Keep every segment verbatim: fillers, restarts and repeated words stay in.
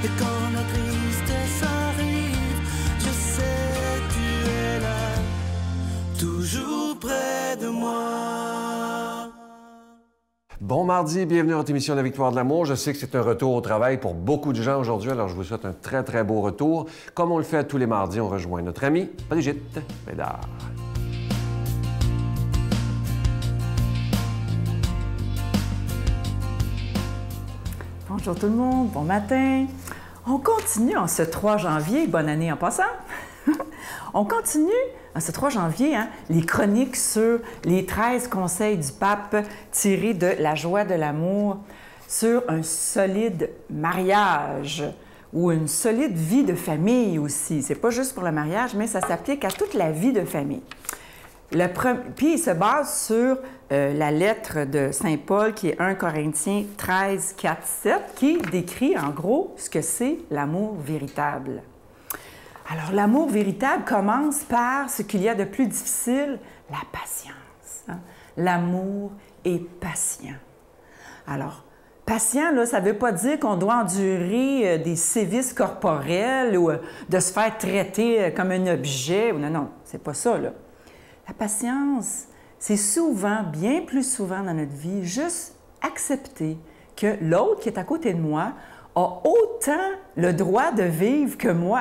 Et quand la tristesse arrive, je sais tu es là, toujours près de moi. Bon mardi, bienvenue à votre émission La Victoire de l'amour. Je sais que c'est un retour au travail pour beaucoup de gens aujourd'hui, alors je vous souhaite un très, très beau retour. Comme on le fait tous les mardis, on rejoint notre amie Brigitte Bédard. Bonjour tout le monde, bon matin. On continue en ce trois janvier, bonne année en passant. On continue en ce trois janvier hein, les chroniques sur les treize conseils du pape tirés de La joie de l'amour sur un solide mariage ou une solide vie de famille aussi. C'est pas juste pour le mariage, mais ça s'applique à toute la vie de famille. Le pre... Puis il se base sur euh, la lettre de Saint Paul qui est un Corinthiens treize, quatre, sept, qui décrit en gros ce que c'est l'amour véritable. Alors l'amour véritable commence par ce qu'il y a de plus difficile, la patience. Hein? L'amour est patient. Alors, patient, là, ça ne veut pas dire qu'on doit endurer euh, des sévices corporels ou euh, de se faire traiter euh, comme un objet. Non, non, c'est pas ça, là. La patience, c'est souvent, bien plus souvent dans notre vie, juste accepter que l'autre qui est à côté de moi a autant le droit de vivre que moi.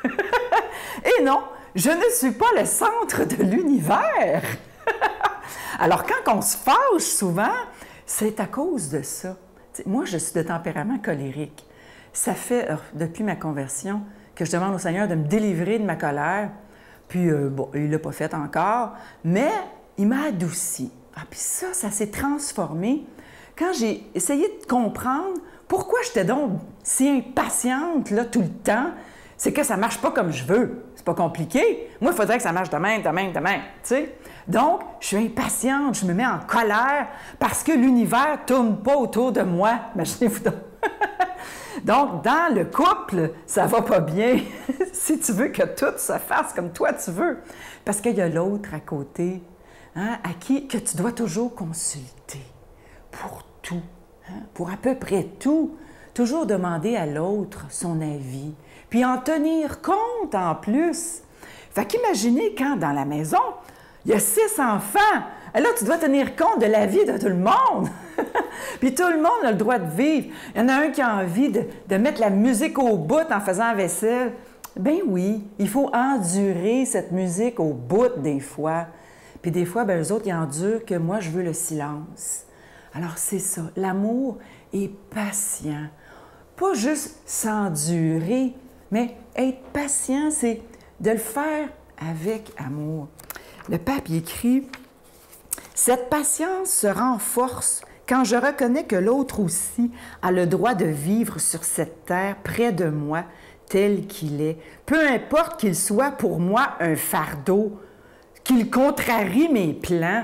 Et non, je ne suis pas le centre de l'univers. Alors, quand on se fâche souvent, c'est à cause de ça. T'sais, moi, je suis de tempérament colérique. Ça fait, euh, depuis ma conversion, que je demande au Seigneur de me délivrer de ma colère. Puis, euh, bon, il ne l'a pas fait encore, mais il m'a adouci. Ah, puis ça, ça s'est transformé quand j'ai essayé de comprendre pourquoi j'étais donc si impatiente là, tout le temps. C'est que ça ne marche pas comme je veux. C'est pas compliqué. Moi, il faudrait que ça marche de même, de même, de même, tu sais. Donc, je suis impatiente, je me mets en colère parce que l'univers ne tourne pas autour de moi. Imaginez-vous donc. Donc, dans le couple, ça va pas bien si tu veux que tout se fasse comme toi tu veux. Parce qu'il y a l'autre à côté, hein, à qui que tu dois toujours consulter pour tout, hein, pour à peu près tout. Toujours demander à l'autre son avis, puis en tenir compte en plus. Fait qu'imaginez quand dans la maison, il y a six enfants, et là, tu dois tenir compte de la vie de tout le monde. Puis tout le monde a le droit de vivre. Il y en a un qui a envie de, de mettre la musique au bout en faisant la vaisselle. Ben oui, il faut endurer cette musique au bout des fois. Puis des fois, ben, eux autres, ils endurent que moi, je veux le silence. Alors, c'est ça. L'amour est patient. Pas juste s'endurer, mais être patient, c'est de le faire avec amour. Le pape y écrit « Cette patience se renforce quand je reconnais que l'autre aussi a le droit de vivre sur cette terre près de moi tel qu'il est, peu importe qu'il soit pour moi un fardeau, qu'il contrarie mes plans.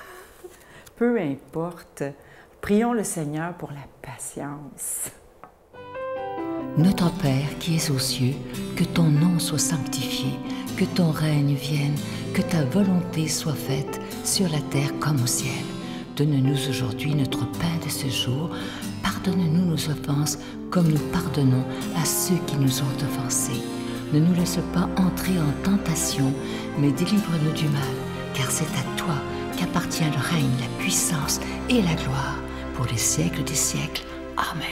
Peu importe. Prions le Seigneur pour la patience. » Notre Père qui es aux cieux, que ton nom soit sanctifié, que ton règne vienne, que ta volonté soit faite sur la terre comme au ciel. Donne-nous aujourd'hui notre pain de ce jour. Pardonne-nous nos offenses comme nous pardonnons à ceux qui nous ont offensés. Ne nous laisse pas entrer en tentation, mais délivre-nous du mal, car c'est à toi qu'appartient le règne, la puissance et la gloire pour les siècles des siècles. Amen.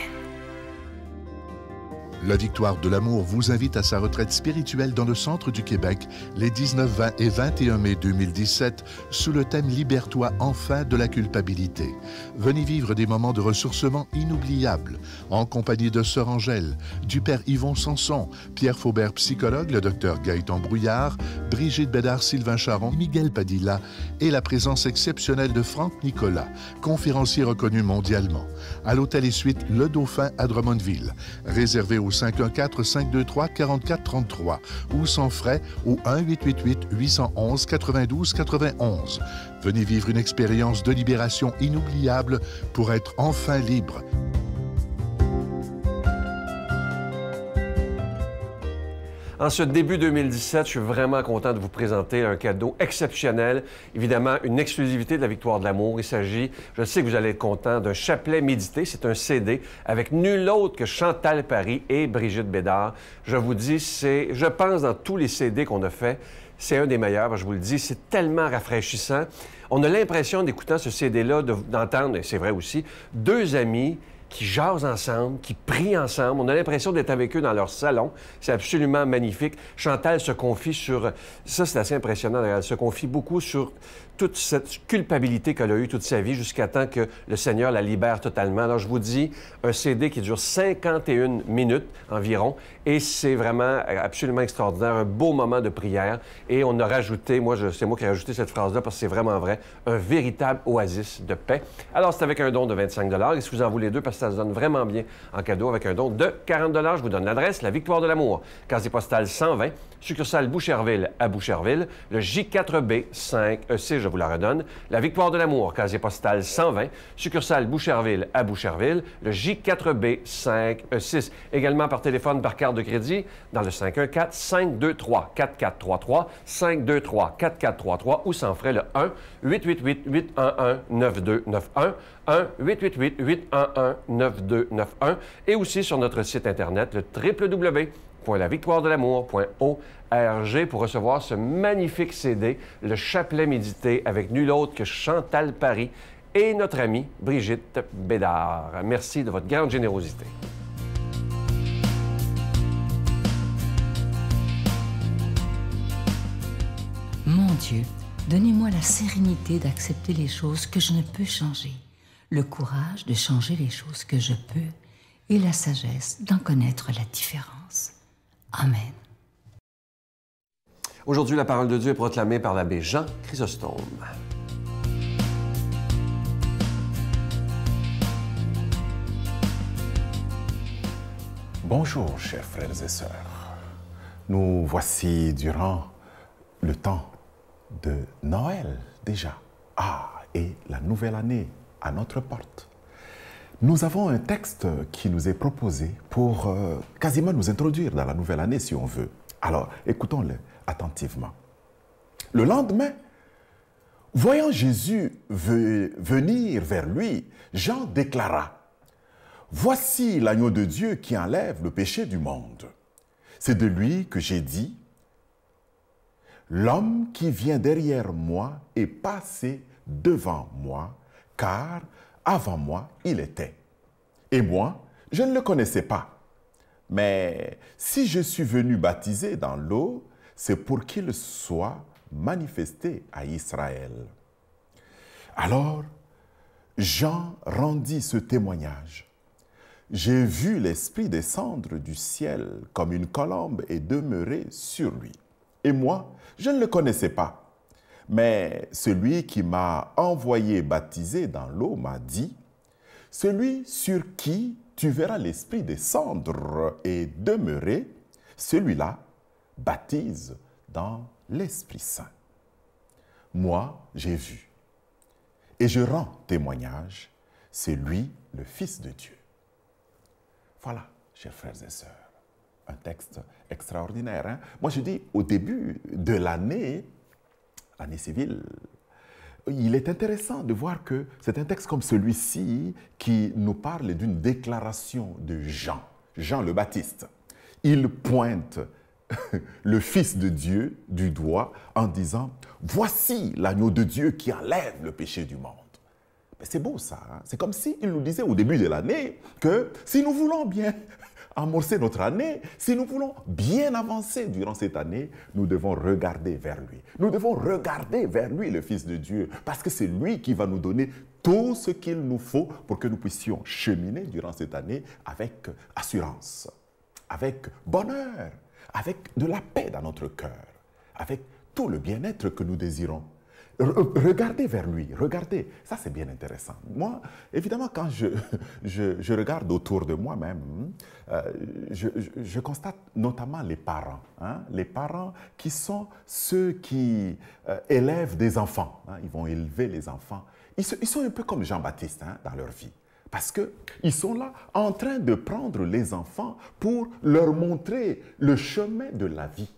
La Victoire de l'amour vous invite à sa retraite spirituelle dans le centre du Québec les dix-neuf, vingt et vingt et un mai deux mille dix-sept sous le thème « Libère-toi enfin de la culpabilité ». Venez vivre des moments de ressourcement inoubliables en compagnie de Sœur Angèle, du Père Yvon Sanson, Pierre Faubert, psychologue, le docteur Gaëtan Brouillard, Brigitte Bédard, Sylvain Charon, Miguel Padilla et la présence exceptionnelle de Franck Nicolas, conférencier reconnu mondialement, à l'Hôtel et Suites Le Dauphin à Drummondville, réservé au cinq un quatre, cinq deux trois, quarante-quatre trente-trois ou sans frais au un huit huit huit, huit un un, quatre-vingt-douze quatre-vingt-onze. Venez vivre une expérience de libération inoubliable pour être enfin libre. En ce début deux mille dix-sept, je suis vraiment content de vous présenter un cadeau exceptionnel. Évidemment, une exclusivité de la Victoire de l'amour. Il s'agit, je sais que vous allez être content, d'un chapelet médité. C'est un C D avec nul autre que Chantal Paris et Brigitte Bédard. Je vous dis, c'est, je pense, dans tous les C D qu'on a fait, c'est un des meilleurs. Je vous le dis, c'est tellement rafraîchissant. On a l'impression, d'écoutant ce C D-là, de, d'entendre, et c'est vrai aussi, deux amis qui jasent ensemble, qui prient ensemble. On a l'impression d'être avec eux dans leur salon. C'est absolument magnifique. Chantal se confie sur... Ça, c'est assez impressionnant. Elle se confie beaucoup sur toute cette culpabilité qu'elle a eue toute sa vie jusqu'à temps que le Seigneur la libère totalement. Alors, je vous dis, un C D qui dure cinquante et une minutes environ, et c'est vraiment absolument extraordinaire, un beau moment de prière. Et on a rajouté, moi, je, c'est moi qui ai rajouté cette phrase-là parce que c'est vraiment vrai, un véritable oasis de paix. Alors, c'est avec un don de vingt-cinq dollars, et si vous en voulez deux, parce que ça se donne vraiment bien en cadeau, avec un don de quarante dollars, je vous donne l'adresse, la Victoire de l'amour, casier postal cent vingt, succursale Boucherville à Boucherville, le J quatre B cinq E C, je vous la redonne, la Victoire de l'amour, casier postal cent vingt, succursale Boucherville à Boucherville, le J quatre B cinq E six. Également par téléphone, par carte de crédit, dans le cinq un quatre, cinq deux trois, quatre quatre trois trois, cinq deux trois, quatre quatre trois trois, ou sans frais le un huit huit huit, huit un un, neuf deux neuf un, un huit huit huit, huit un un, neuf deux neuf un, et aussi sur notre site Internet, le w w w point la victoire de l'amour point org, pour recevoir ce magnifique C D, le chapelet médité, avec nul autre que Chantal Paris et notre amie Brigitte Bédard. Merci de votre grande générosité. Mon Dieu, donnez-moi la sérénité d'accepter les choses que je ne peux changer, le courage de changer les choses que je peux et la sagesse d'en connaître la différence. Amen. Aujourd'hui, la parole de Dieu est proclamée par l'abbé Jean Chrysostome. Bonjour, chers frères et sœurs. Nous voici durant le temps de Noël déjà. Ah, et la nouvelle année à notre porte. Nous avons un texte qui nous est proposé pour euh, quasiment nous introduire dans la nouvelle année, si on veut. Alors, écoutons-le attentivement. Le lendemain, voyant Jésus venir vers lui, Jean déclara: « Voici l'agneau de Dieu qui enlève le péché du monde. C'est de lui que j'ai dit, l'homme qui vient derrière moi est passé devant moi, car avant moi, il était. Et moi, je ne le connaissais pas. Mais si je suis venu baptiser dans l'eau, c'est pour qu'il soit manifesté à Israël. » Alors, Jean rendit ce témoignage. « J'ai vu l'Esprit descendre du ciel comme une colombe et demeurer sur lui. Et moi, je ne le connaissais pas. Mais celui qui m'a envoyé baptiser dans l'eau m'a dit, « Celui sur qui tu verras l'Esprit descendre et demeurer, celui-là baptise dans l'Esprit Saint. » Moi, j'ai vu, et je rends témoignage, c'est lui le Fils de Dieu. Voilà, chers frères et sœurs, un texte extraordinaire. Hein? Moi, je dis, au début de l'année, l'année civile, il est intéressant de voir que c'est un texte comme celui-ci qui nous parle d'une déclaration de Jean, Jean le Baptiste. Il pointe le Fils de Dieu du doigt en disant « Voici l'agneau de Dieu qui enlève le péché du monde. » C'est beau ça, hein? C'est comme s'il nous disait au début de l'année que si nous voulons bien amorcer notre année, si nous voulons bien avancer durant cette année, nous devons regarder vers lui. Nous devons regarder vers lui, le Fils de Dieu, parce que c'est lui qui va nous donner tout ce qu'il nous faut pour que nous puissions cheminer durant cette année avec assurance, avec bonheur, avec de la paix dans notre cœur, avec tout le bien-être que nous désirons. Regardez vers lui, regardez, ça c'est bien intéressant. Moi, évidemment, quand je, je, je regarde autour de moi-même, euh, je, je, je constate notamment les parents, hein, les parents qui sont ceux qui euh, élèvent des enfants, hein, ils vont élever les enfants. Ils, se, ils sont un peu comme Jean-Baptiste hein, dans leur vie. Parce qu'ils sont là en train de prendre les enfants pour leur montrer le chemin de la vie.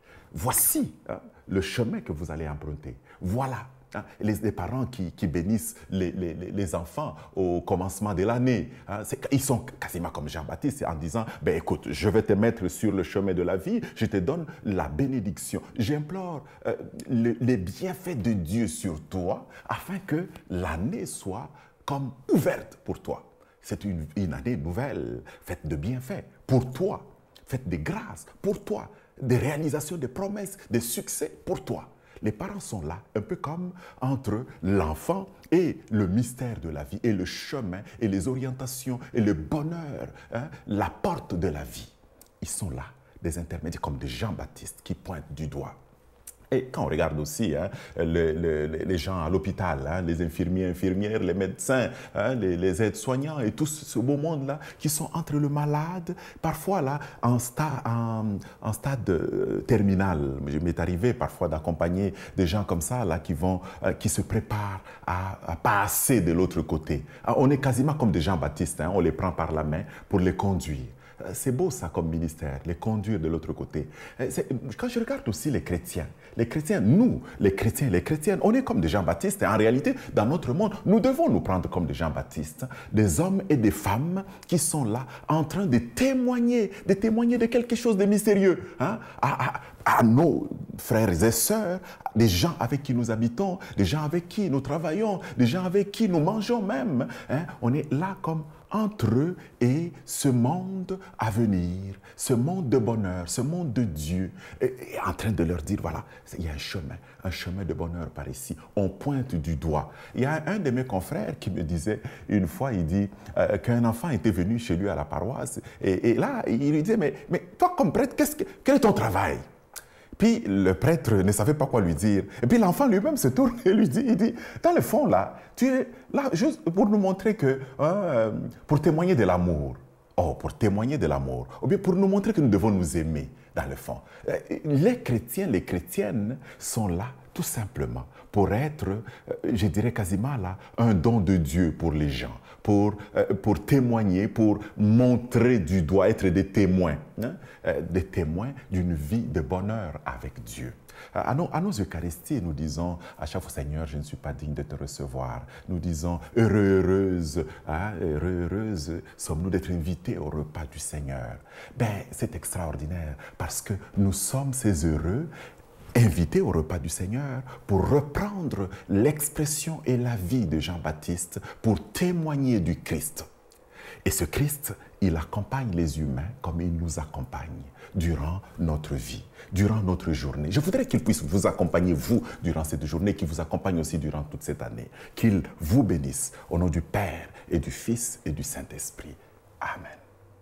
Voici hein, le chemin que vous allez emprunter. Voilà. Hein, les, les parents qui, qui bénissent les, les, les enfants au commencement de l'année, hein, ils sont quasiment comme Jean-Baptiste en disant, ben, écoute, je vais te mettre sur le chemin de la vie, je te donne la bénédiction. J'implore euh, le, les bienfaits de Dieu sur toi afin que l'année soit comme ouverte pour toi. C'est une, une année nouvelle, faite de bienfaits pour toi, faite de grâces pour toi, des réalisations, des promesses, des succès pour toi. Les parents sont là, un peu comme entre l'enfant et le mystère de la vie, et le chemin, et les orientations, et le bonheur, hein, la porte de la vie. Ils sont là, des intermédiaires comme des Jean-Baptiste qui pointent du doigt. Et quand on regarde aussi hein, le, le, les gens à l'hôpital, hein, les infirmiers, infirmières, les médecins, hein, les, les aides-soignants et tout ce beau monde-là qui sont entre le malade, parfois là, en, sta, en, en stade euh, terminal. Il m'est arrivé parfois d'accompagner des gens comme ça là, qui, vont, euh, qui se préparent à, à passer de l'autre côté. On est quasiment comme des Jean-Baptiste, hein, on les prend par la main pour les conduire. C'est beau ça comme ministère, les conduire de l'autre côté. Quand je regarde aussi les chrétiens, les chrétiens, nous, les chrétiens, les chrétiennes, on est comme des Jean-Baptiste. En réalité, dans notre monde, nous devons nous prendre comme des Jean-Baptiste, des hommes et des femmes qui sont là en train de témoigner, de témoigner de quelque chose de mystérieux hein, à, à, à nos frères et sœurs, des gens avec qui nous habitons, des gens avec qui nous travaillons, des gens avec qui nous mangeons même. Hein. On est là comme entre eux et ce monde à venir, ce monde de bonheur, ce monde de Dieu, et, et en train de leur dire, voilà, il y a un chemin, un chemin de bonheur par ici. On pointe du doigt. Il y a un de mes confrères qui me disait, une fois, il dit euh, qu'un enfant était venu chez lui à la paroisse, et, et là, il lui disait, mais, mais toi comme prêtre, qu'est-ce que, quel est ton travail? Puis le prêtre ne savait pas quoi lui dire. Et puis l'enfant lui-même se tourne et lui dit, il dit, dans le fond là, tu es là juste pour nous montrer que, euh, pour témoigner de l'amour. Oh, pour témoigner de l'amour. Ou bien pour nous montrer que nous devons nous aimer, dans le fond. Les chrétiens, les chrétiennes sont là tout simplement pour être, je dirais quasiment là, un don de Dieu pour les gens, pour, pour témoigner, pour montrer du doigt, être des témoins, hein, des témoins d'une vie de bonheur avec Dieu. À nos, à nos Eucharisties, nous disons à chaque fois, Seigneur, je ne suis pas digne de te recevoir. Nous disons, heureux, heureuse, hein, heureux, heureuse, sommes-nous d'être invités au repas du Seigneur. Ben, c'est extraordinaire parce que nous sommes ces heureux invités au repas du Seigneur pour reprendre l'expression et la vie de Jean-Baptiste pour témoigner du Christ. Et ce Christ, il accompagne les humains comme il nous accompagne durant notre vie, durant notre journée. Je voudrais qu'il puisse vous accompagner, vous, durant cette journée, qu'il vous accompagne aussi durant toute cette année. Qu'il vous bénisse au nom du Père et du Fils et du Saint-Esprit. Amen.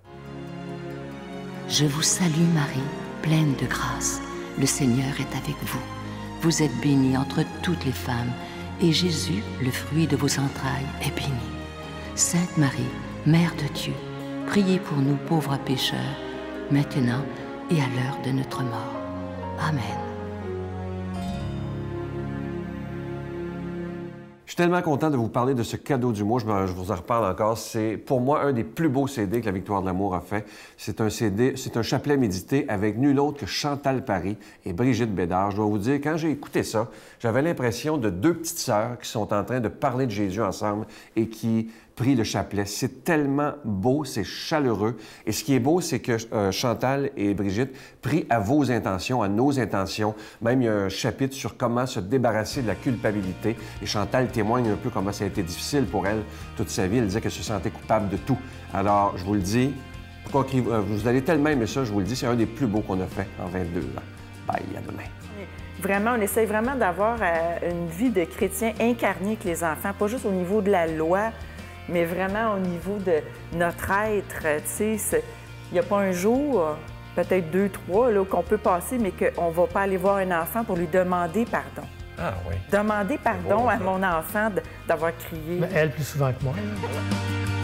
Je vous salue Marie, pleine de grâce. Le Seigneur est avec vous. Vous êtes bénie entre toutes les femmes, et Jésus, le fruit de vos entrailles, est béni. Sainte Marie, Mère de Dieu, priez pour nous pauvres pécheurs, maintenant et à l'heure de notre mort. Amen. Je suis tellement content de vous parler de ce cadeau du mois. Je, me, je vous en reparle encore. C'est pour moi un des plus beaux C D que la Victoire de l'amour a fait. C'est un C D, c'est un chapelet médité avec nul autre que Chantal Paris et Brigitte Bédard. Je dois vous dire, quand j'ai écouté ça, j'avais l'impression de deux petites sœurs qui sont en train de parler de Jésus ensemble et qui prient le chapelet. C'est tellement beau, c'est chaleureux. Et ce qui est beau, c'est que euh, Chantal et Brigitte prient à vos intentions, à nos intentions. Même il y a un chapitre sur comment se débarrasser de la culpabilité. Et Chantal témoigne un peu comment ça a été difficile pour elle toute sa vie. Elle disait qu'elle se sentait coupable de tout. Alors, je vous le dis, pourquoi vous allez tellement aimer ça, je vous le dis, c'est un des plus beaux qu'on a fait en vingt-deux ans. Bye, à demain. Vraiment, on essaie vraiment d'avoir euh, une vie de chrétien incarnée avec les enfants, pas juste au niveau de la loi, mais vraiment au niveau de notre être. Tu sais, il n'y a pas un jour, peut-être deux, trois, là, qu'on peut passer, mais qu'on ne va pas aller voir un enfant pour lui demander pardon. Ah oui. Demander pardon bon, à mon enfant d'avoir crié. Mais elle plus souvent que moi.